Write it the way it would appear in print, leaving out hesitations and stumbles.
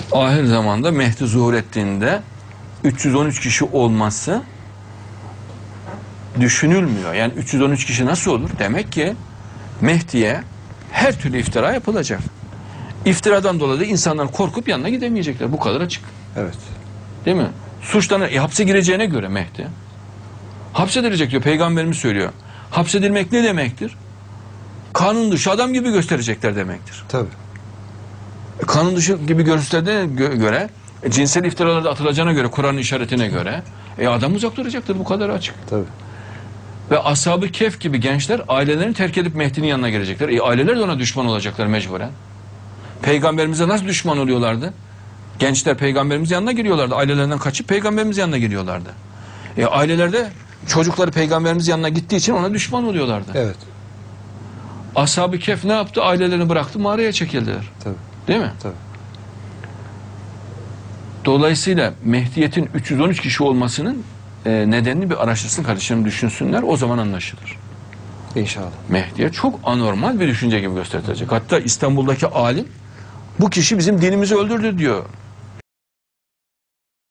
ahir zamanda Mehdi zuhur ettiğinde 313 kişi olması düşünülmüyor. Yani 313 kişi nasıl olur? Demek ki Mehdi'ye her türlü iftira yapılacak. İftiradan dolayı da insanlar korkup yanına gidemeyecekler. Bu kadar açık. Evet. Değil mi? Suçlanır. Hapse gireceğine göre Mehdi. Hapsedilecek diyor. Peygamberimiz söylüyor. Hapsedilmek ne demektir? Kanun dışı adam gibi gösterecekler demektir. Tabii. Kanun dışı gibi gösterdiğine göre cinsel iftiralarda atılacağına göre, Kur'an'ın işaretine göre adam uzak duracaktır. Bu kadar açık. Tabii. Ve Ashab-ı Kehf gibi gençler ailelerini terk edip Mehdi'nin yanına gelecekler. Aileler de ona düşman olacaklar mecburen. Peygamberimize nasıl düşman oluyorlardı? Gençler peygamberimizin yanına giriyorlardı. Ailelerinden kaçıp peygamberimizin yanına giriyorlardı. Ailelerde çocukları peygamberimizin yanına gittiği için ona düşman oluyorlardı. Evet. Ashab-ı Kehf ne yaptı? Ailelerini bıraktı, mağaraya çekildiler. Tabii. Değil mi? Tabii. Dolayısıyla Mehdiyet'in 313 kişi olmasının nedenini bir araştırsın kardeşlerim, düşünsünler. O zaman anlaşılır. İnşallah. Mehdiyet çok anormal bir düşünce gibi gösterilecek. Hatta İstanbul'daki alim bu kişi bizim dinimizi öldürdü diyor.